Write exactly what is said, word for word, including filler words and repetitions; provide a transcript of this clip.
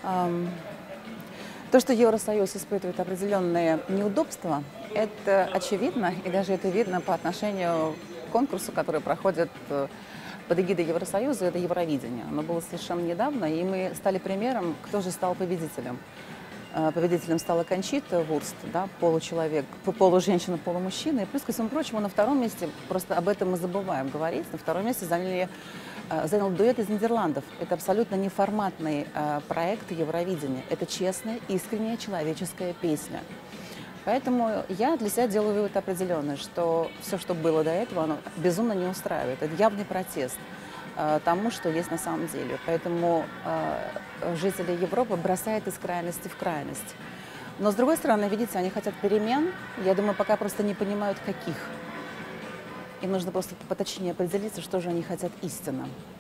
Ам, То, что Евросоюз испытывает определенные неудобства, это очевидно, и даже это видно по отношению к конкурсу, который проходит э, под эгидой Евросоюза, это Евровидение. Оно было совершенно недавно, и мы стали примером, кто же стал победителем. Э, Победителем стала Кончита Вурст, да, получеловек, полуженщина, полумужчина. И плюс ко всему прочему, на втором месте, просто об этом мы забываем говорить, на втором месте заняли, э, занял дуэт из Нидерландов. Это абсолютно неформатный э, проект Евровидения. Это честная, искренняя человеческая песня. Поэтому я для себя делаю вывод определенный, что все, что было до этого, оно безумно не устраивает. Это явный протест э, тому, что есть на самом деле. Поэтому э, жители Европы бросают из крайности в крайность. Но, с другой стороны, видите, они хотят перемен. Я думаю, пока просто не понимают, каких. Им нужно просто поточнее определиться, что же они хотят истинно.